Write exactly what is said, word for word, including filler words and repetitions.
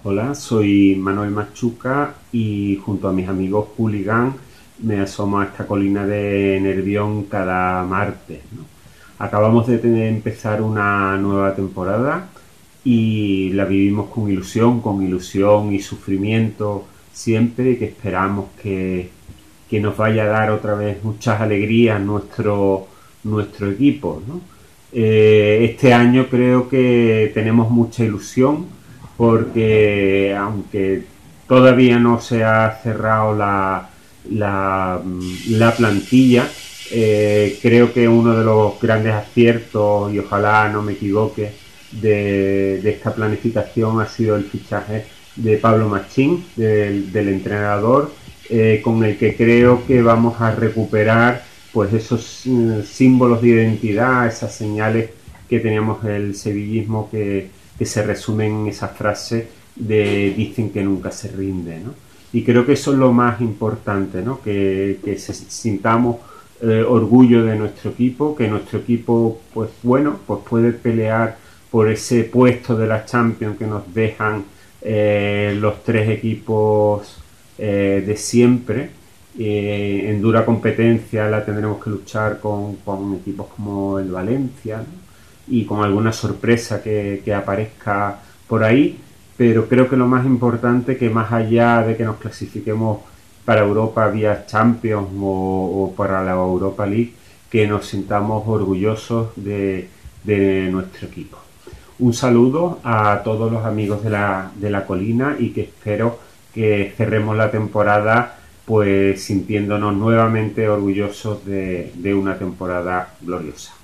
Hola, soy Manuel Machuca y junto a mis amigos Hooligan me asomo a esta colina de Nervión cada martes, ¿no? Acabamos de tener, empezar una nueva temporada y la vivimos con ilusión, con ilusión y sufrimiento siempre, y que esperamos que, que nos vaya a dar otra vez muchas alegrías nuestro, nuestro equipo, ¿no? Eh, este año creo que tenemos mucha ilusión porque aunque todavía no se ha cerrado la, la, la plantilla, eh, creo que uno de los grandes aciertos, y ojalá no me equivoque, de, de esta planificación ha sido el fichaje de Pablo Machín, del, del entrenador, eh, con el que creo que vamos a recuperar pues esos uh, símbolos de identidad, esas señales que teníamos el sevillismo que, que se resumen en esa frase de dicen que nunca se rinde, ¿no? Y creo que eso es lo más importante, ¿no? Que, que se, sintamos eh, orgullo de nuestro equipo, que nuestro equipo, pues bueno, pues puede pelear por ese puesto de la Champions que nos dejan eh, los tres equipos eh, de siempre. Eh, en dura competencia la tendremos que luchar con, con equipos como el Valencia, ¿no? Y con alguna sorpresa que, que aparezca por ahí, pero creo que lo más importante, que más allá de que nos clasifiquemos para Europa vía Champions o, o para la Europa League, que nos sintamos orgullosos de, de nuestro equipo. Un saludo a todos los amigos de la, de la colina, y que espero que cerremos la temporada pues sintiéndonos nuevamente orgullosos de, de una temporada gloriosa.